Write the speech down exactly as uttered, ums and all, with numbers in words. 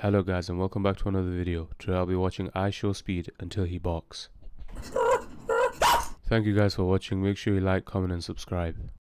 Hello guys and welcome back to another video. Today I'll be watching IShowSpeed until he barks. Thank you guys for watching. Make sure you like, comment and subscribe.